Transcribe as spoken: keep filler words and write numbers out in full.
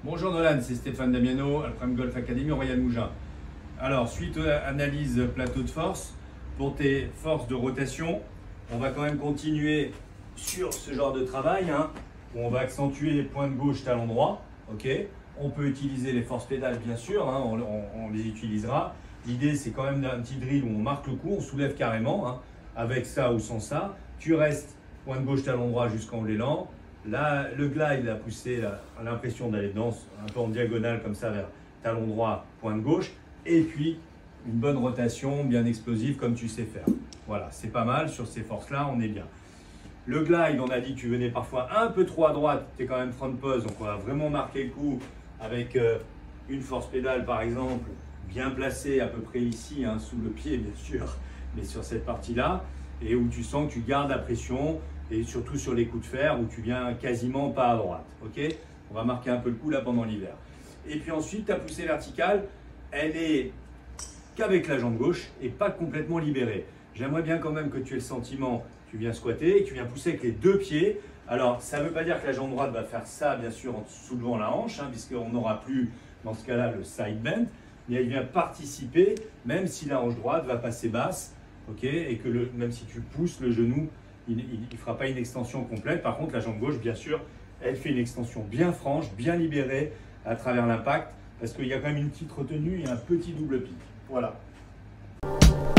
Bonjour Nolan, c'est Stéphane Damiano, Alprem Golf Academy Royal Mougins. Alors, suite à l'analyse plateau de force, pour tes forces de rotation, on va quand même continuer sur ce genre de travail, hein, où on va accentuer les points de gauche talon droit. Okay, on peut utiliser les forces pédales, bien sûr, hein, on, on, on les utilisera. L'idée, c'est quand même un petit drill où on marque le coup, on soulève carrément, hein, avec ça ou sans ça. Tu restes point de gauche talon droit jusqu'en l'élan. Là, le glide, la poussée, a l'impression d'aller dans un peu en diagonale comme ça vers talon droit, point de gauche. Et puis, une bonne rotation bien explosive comme tu sais faire. Voilà, c'est pas mal. Sur ces forces-là, on est bien. Le glide, on a dit que tu venais parfois un peu trop à droite. Tu es quand même front pose, donc on va vraiment marquer le coup avec euh, une force pédale par exemple, bien placée à peu près ici, hein, sous le pied bien sûr, mais sur cette partie-là, et où tu sens que tu gardes la pression, et surtout sur les coups de fer où tu viens quasiment pas à droite. Okay, on va marquer un peu le coup là pendant l'hiver. Et puis ensuite, ta poussée verticale, elle est qu'avec la jambe gauche et pas complètement libérée. J'aimerais bien quand même que tu aies le sentiment, tu viens squatter et tu viens pousser avec les deux pieds. Alors, ça ne veut pas dire que la jambe droite va faire ça, bien sûr, en soulevant la hanche, hein, puisqu'on n'aura plus, dans ce cas-là, le side bend, mais elle vient participer, même si la hanche droite va passer basse, okay, et que le, même si tu pousses le genou, il ne fera pas une extension complète. Par contre, la jambe gauche, bien sûr, elle fait une extension bien franche, bien libérée à travers l'impact, parce qu'il y a quand même une petite retenue et un petit double pic. Voilà.